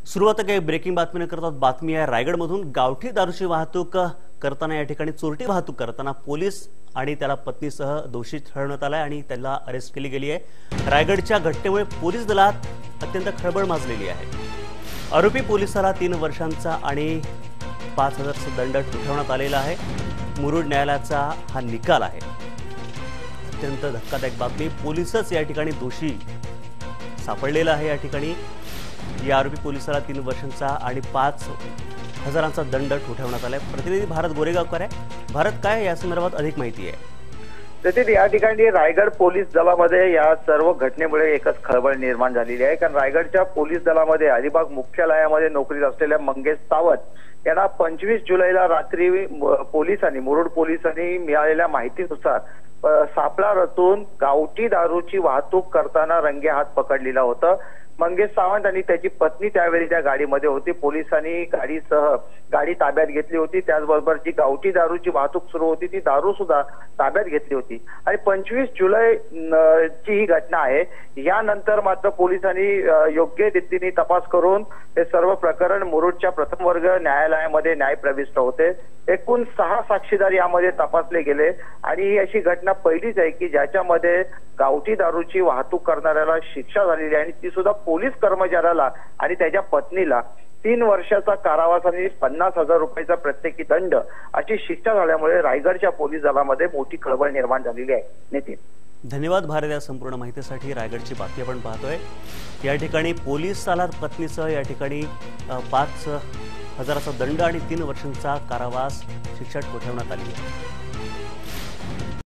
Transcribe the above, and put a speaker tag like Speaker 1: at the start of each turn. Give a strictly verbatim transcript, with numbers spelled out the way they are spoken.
Speaker 1: सुरुवात काही ब्रेकिंग बातमी करतात। बातमी आहे रायगडमधून गावठी दारूची वाहतूक करताना या ठिकाणी चोरटी वाहतूक करताना पोलीस आणि त्याला पत्नीसह दोषी ठरवण्यात आलाय आणि त्याला अरेस्ट केली गेली आहे। रायगडच्या घटनेमुळे पोलीस दलात अत्यंत खळबळ माजलेली आहे। आरोपी पोलिसाला तीन वर्षांचा आणि पाच हजारचा दंड ठोठावण्यात आलेला आहे। मुरुड न्यायालयाचा हा निकाल आहे। अत्यंत धक्कादायक बातमी, पोलीसच या ठिकाणी दोषी सापडलेला आहे। या ठिकाणी या आरोपी पोलिसाला तीन वर्षांचा आणि पाच हजारांचा दंड ठोठावण्यात आलाय। प्रतिनिधी भारत गोरेगावकर आहे। भारत, काय या संदर्भात अधिक माहिती आहे?
Speaker 2: तसेच या ठिकाणी रायगड पोलीस दलामध्ये या सर्व घटनेमुळे एकच खळबळ निर्माण झालेली आहे। कारण रायगडच्या पोलीस दलामध्ये अलिबाग मुख्यालयामध्ये नोकरीत असलेल्या मंगेश सावंत यांना पंचवीस जुलैला रात्री पोलिसांनी मुरुड पोलिसांनी मिळालेल्या माहितीनुसार सापळा रचून गावठी दारूची वाहतूक करताना रंगेहात पकडलेला होता। मंगेश सावंत आणि त्याची पत्नी त्यावेळी त्या गाडीमध्ये होती। पोलिसांनी गाडीसह गाडी ताब्यात घेतली होती। त्याचबरोबर जी गावठी दारूची वाहतूक सुरू होती ती दारू सुद्धा ताब्यात घेतली होती। आणि पंचवीस जुलै ची ही घटना आहे। यानंतर मात्र पोलिसांनी योग्य रीतीने तपास करून हे सर्व प्रकरण मुरुडच्या प्रथम वर्ग न्यायालयामध्ये न्यायप्रविष्ट होते। एकूण सहा साक्षीदार यामध्ये तपासले गेले आणि ही अशी घटना पहिलीच आहे की ज्याच्यामध्ये गावठी दारूची वाहतूक करणाऱ्याला शिक्षा झालेली आहे आणि ती सुद्धा पोलीस कर्मचाऱ्याला आणि त्याच्या पत्नीला तीन वर्षाचा कारावास आणि पन्नास हजार रुपयाचा प्रत्येकी दंड अशी शिक्षा झाल्यामुळे रायगडच्या पोलीस दलामध्ये मोठी खळबळ निर्माण झालेली आहे। नितीन,
Speaker 1: धन्यवाद भारत या संपूर्ण माहितीसाठी। रायगडची बातमी आपण पाहतोय। या ठिकाणी पोलिसाला पत्नीसह या ठिकाणी पाच हजाराचा दंड आणि तीन वर्षांचा कारावास शिक्षा ठोठावण्यात आली आहे।